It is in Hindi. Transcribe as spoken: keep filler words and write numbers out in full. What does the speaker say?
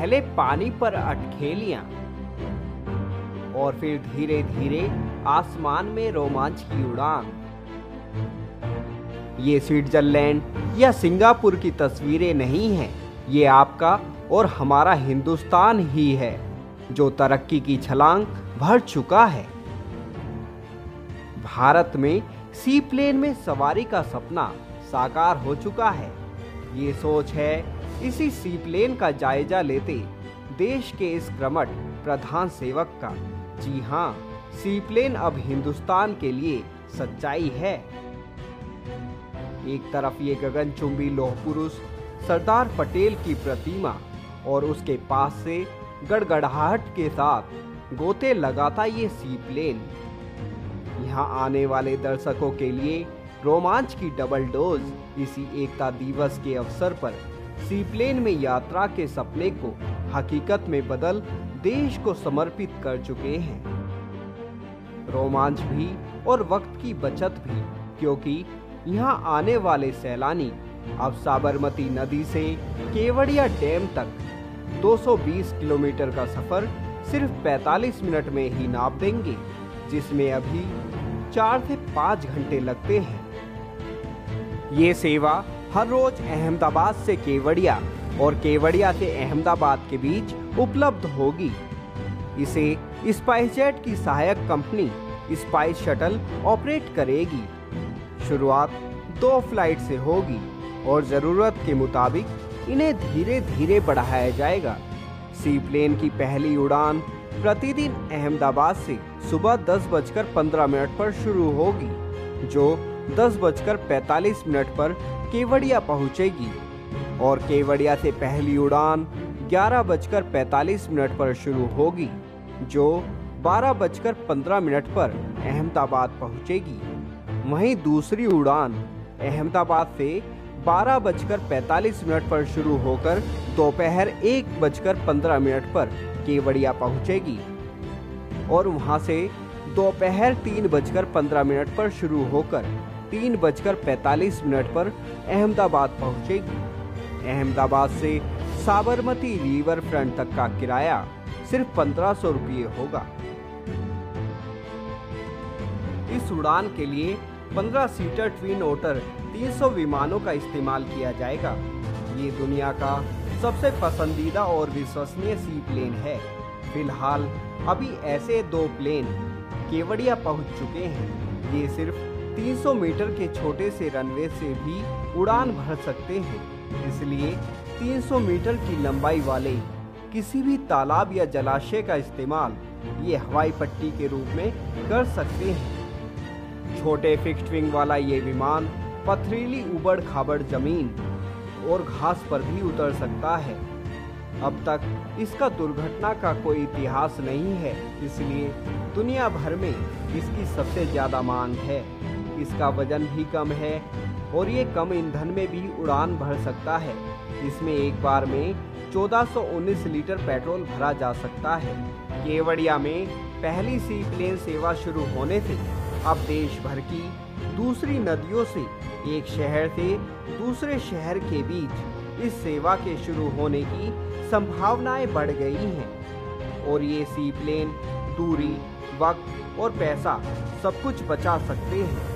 पहले पानी पर अटखेलियां और फिर धीरे धीरे आसमान में रोमांच की उड़ान। ये स्विट्जरलैंड या सिंगापुर की तस्वीरें नहीं हैं, ये आपका और हमारा हिंदुस्तान ही है जो तरक्की की छलांग भर चुका है। भारत में सी प्लेन में सवारी का सपना साकार हो चुका है। ये सोच है इसी सी प्लेन का जायजा लेते देश के इस क्रमट प्रधान सेवक का। जी हाँ, सी प्लेन अब हिंदुस्तान के लिए सच्चाई है। एक तरफ ये गगनचुंबी लौह पुरुष सरदार पटेल की प्रतिमा और उसके पास से गड़गड़ाहट के साथ गोते लगाता ये सी प्लेन। यहाँ आने वाले दर्शकों के लिए रोमांच की डबल डोज इसी एकता दिवस के अवसर पर सी प्लेन में यात्रा के सपने को हकीकत में बदल देश को समर्पित कर चुके हैं। रोमांच भी और वक्त की बचत भी, क्योंकि यहाँ आने वाले सैलानी अब साबरमती नदी से केवड़िया डैम तक दो सौ बीस किलोमीटर का सफर सिर्फ पैंतालीस मिनट में ही नाप देंगे, जिसमें अभी चार से पाँच घंटे लगते हैं। ये सेवा हर रोज अहमदाबाद से केवड़िया और केवड़िया से अहमदाबाद के बीच उपलब्ध होगी। इसे स्पाइसजेट की सहायक कंपनी स्पाइस शटल ऑपरेट करेगी। शुरुआत दो फ्लाइट से होगी और जरूरत के मुताबिक इन्हें धीरे धीरे बढ़ाया जाएगा। सी प्लेन की पहली उड़ान प्रतिदिन अहमदाबाद से सुबह दस बजकर पंद्रह मिनट पर शुरू होगी, जो दस बजकर पैंतालीस मिनट पर केवड़िया पहुंचेगी, और केवड़िया से पहली उड़ान ग्यारह बजकर पैंतालीस मिनट पर शुरू होगी, जो बारह बजकर पंद्रह मिनट पर अहमदाबाद पहुंचेगी। वहीं दूसरी उड़ान अहमदाबाद से बारह बजकर पैंतालीस मिनट पर शुरू होकर दोपहर एक बजकर पंद्रह मिनट पर केवड़िया पहुंचेगी और वहां से दोपहर तीन बजकर पंद्रह मिनट पर शुरू होकर तीन बजकर पैंतालीस मिनट पर अहमदाबाद पहुंचेगी। अहमदाबाद से साबरमती रिवर फ्रंट तक का किराया सिर्फ पंद्रह सौ रुपये होगा। इस उड़ान के लिए पंद्रह सीटर ट्विन ओटर तीन सौ विमानों का इस्तेमाल किया जाएगा। ये दुनिया का सबसे पसंदीदा और विश्वसनीय सी प्लेन है। फिलहाल अभी ऐसे दो प्लेन केवड़िया पहुंच चुके हैं। ये सिर्फ तीन सौ मीटर के छोटे से रनवे से भी उड़ान भर सकते हैं, इसलिए तीन सौ मीटर की लंबाई वाले किसी भी तालाब या जलाशय का इस्तेमाल ये हवाई पट्टी के रूप में कर सकते हैं। छोटे फिक्स्ड विंग वाला ये विमान पथरीली उबड़ खाबड़ जमीन और घास पर भी उतर सकता है। अब तक इसका दुर्घटना का कोई इतिहास नहीं है, इसलिए दुनिया भर में इसकी सबसे ज्यादा मांग है। इसका वजन भी कम है और ये कम ईंधन में भी उड़ान भर सकता है। इसमें एक बार में चौदह सौ उन्नीस लीटर पेट्रोल भरा जा सकता है। केवड़िया में पहली सी प्लेन सेवा शुरू होने से अब देश भर की दूसरी नदियों से एक शहर से दूसरे शहर के बीच इस सेवा के शुरू होने की संभावनाएं बढ़ गई हैं और ये सी प्लेन दूरी, वक्त और पैसा सब कुछ बचा सकते हैं।